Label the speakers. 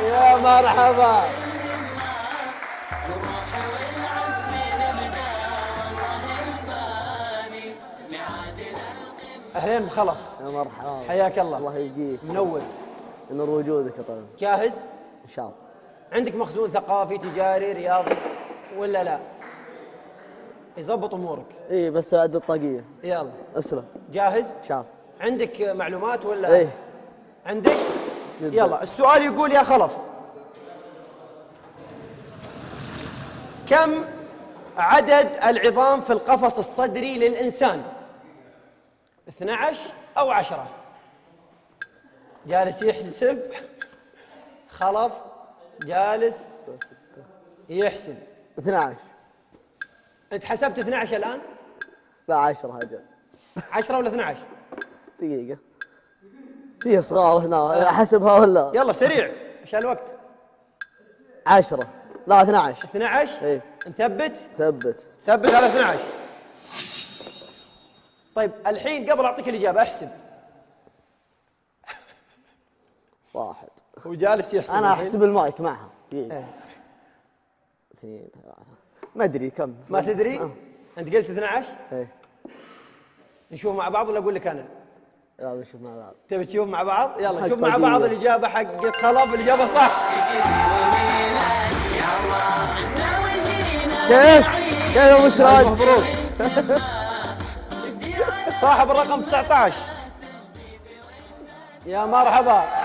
Speaker 1: يا مرحبا. اهلين بخلف.
Speaker 2: يا مرحبا.
Speaker 1: حياك الله.
Speaker 2: الله يبقيك.
Speaker 1: منور.
Speaker 2: نور وجودك يا طيب.
Speaker 1: جاهز؟
Speaker 2: ان شاء الله.
Speaker 1: عندك مخزون ثقافي تجاري رياضي ولا لا؟ يضبط امورك.
Speaker 2: اي بس ادي الطاقيه.
Speaker 1: يلا
Speaker 2: اسلم.
Speaker 1: جاهز؟
Speaker 2: شاف.
Speaker 1: عندك معلومات ولا؟
Speaker 2: ايه.
Speaker 1: عندك؟
Speaker 2: جدا.
Speaker 1: يلا السؤال يقول يا خلف، كم عدد العظام في القفص الصدري للإنسان؟ 12 أو 10؟ جالس يحسب. خلف جالس يحسب.
Speaker 2: 12.
Speaker 1: أنت حسبت 12 الآن؟
Speaker 2: لا 10 اجل.
Speaker 1: 10 ولا 12؟
Speaker 2: دقيقه. فيه صغار هنا احسبها ولا؟
Speaker 1: يلا سريع عشان الوقت.
Speaker 2: 10. لا 12.
Speaker 1: 12؟
Speaker 2: ايه.
Speaker 1: نثبت؟
Speaker 2: ثبت.
Speaker 1: ثبت على 12. طيب الحين قبل أعطيك الإجابة أحسب.
Speaker 2: 1.
Speaker 1: هو جالس يحسب.
Speaker 2: انا
Speaker 1: الحين.
Speaker 2: احسب المايك معها. دقيقه.
Speaker 1: إيه.
Speaker 2: 2 3. ما ادري كم.
Speaker 1: ما تدري؟ أنت قلت 12؟
Speaker 2: ايه.
Speaker 1: نشوف مع بعض ولا أقول لك أنا؟
Speaker 2: يلا نشوف مع بعض.
Speaker 1: تبي تشوف مع بعض؟ يلا
Speaker 2: حق
Speaker 1: نشوف مع
Speaker 2: طاقية.
Speaker 1: بعض الإجابة حقت خلف. الإجابة صح.
Speaker 2: كيف؟ كيف يا مشراج؟
Speaker 1: مبروك. صاحب الرقم 19. يا مرحبا.